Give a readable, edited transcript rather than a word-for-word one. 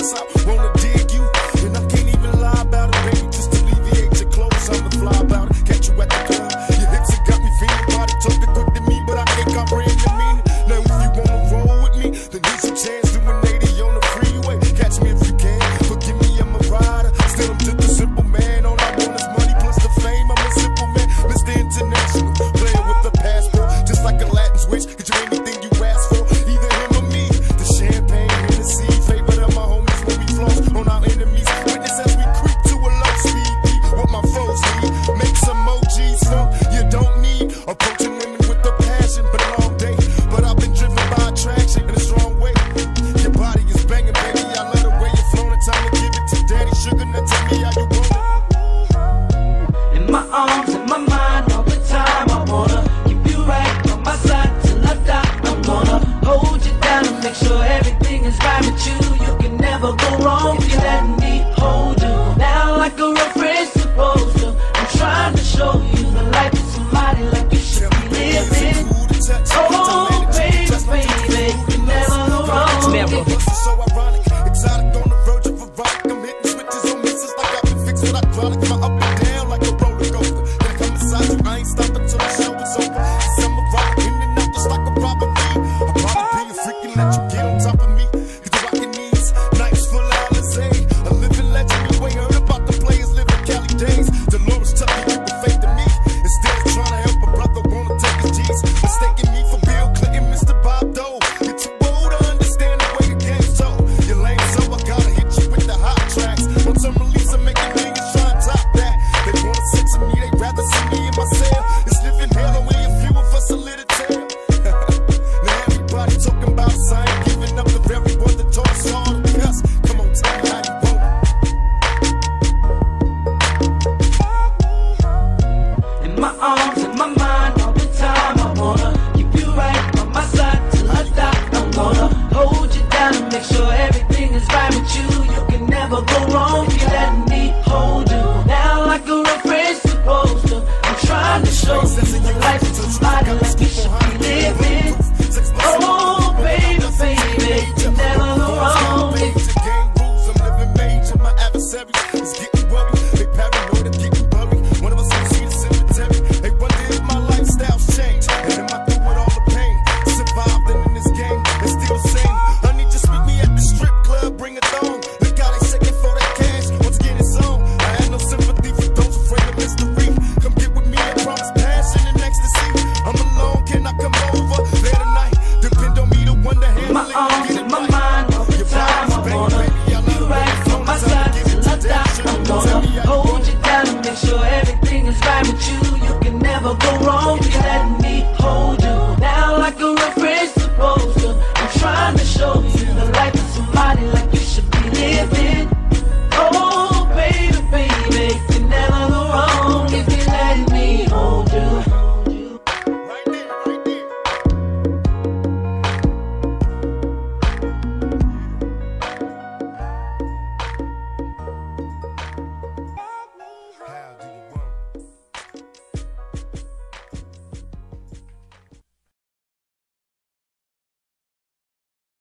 guess I wanna dig you. And I can't even lie about it, baby, just to alleviate your clothes. I'm the fly about it, catch you at the club. Your hips have got me feeling, body talking quick to me, but I can't comprehend the meaning. Now if you wanna roll with me, then there's a chance doing 80 on the freeway. Catch me if you can, forgive me, I'm a rider. Still, I'm just a simple man, all I want is money plus the fame. I'm a simple man, Mr. International, player with a passport, just like a Latin switch. Get you anything you ask for, either him or me. The champagne, Hennessy, favorite of my homies when we floss on our enemies. Witness as we creep to a low speed, beat what my foes need. Make some emojis, funk you don't need. Approaching women with a passion, but a long day. But I've been driven by attraction in a strong way. Your body is banging, baby, I love the way you're flowing. Time to give it to daddy sugar, now tell me how you want it. In my arms, in my mind, all the time I wanna keep you right on my side till I die. I'm gonna hold you down and make sure everything is right with you. You can never go wrong if you let me hold you now like a real friend's supposed to. I'm trying to show you the life of somebody like you should be living. Oh, baby, baby, you can never go wrong. Never. It's so ironic, exotic on the verge of erotic. I'm hitting switches on misses like I've been fixed with hydraulics. My up and down like a roller coaster. Then I come inside you, I ain't stopping till the show is over. Cause I'm a rock in and out just like a robbery. I'll probably be a freaking let you get on top of me. Cause the rockin' knees, nights full of Alizé. A living legend, you ain't heard about the players living Cali days. Dolores Tucker, you can fake to me. Instead of trying to help a brother, wanna take his G's. Mistaking me for Bill Clinton, Mr. Bob Dole. You're too old to understand the way the game's told. You're lame, so I gotta hit you with the hot tracks. Once I'm released, I'm making millions trying to top that. They wanna censor me, they rather see me in my cell. It's living hell, only a few of us are lit a tale. Now everybody talking about us, I ain't giving up the very one that taught us all to cuss. Come on, tell me how you want it. In my arms, in my mind, all the time I wanna keep you right on my side till I die. I'm gonna hold you down and make sure everything is right with you. You can never go wrong if you let me hold you now like a real friend's supposed to. I'm trying to show you the life of somebody like you should be living. Oh, baby, baby, you can never go wrong. Game rules, I'm living major. My adversary is getting worried. They paranoid and getting buried. One of us will see the cemetery. They wonder if my lifestyle's changed. And am I through with all the pain? Surviving in this game and still the same. Honey, just meet me at the strip club, bring a thong. Look how they shaking for that cash. Once again, it's on. I have no sympathy for those afraid of mystery. Come get with me, I promise passion and ecstasy. I'm alone, can I come over there tonight? Depend on me to one to handle My it. arms, in my mind, all the time I wanna keep you right on my side till I die. I'm gonna hold you down and make sure everything is right with you.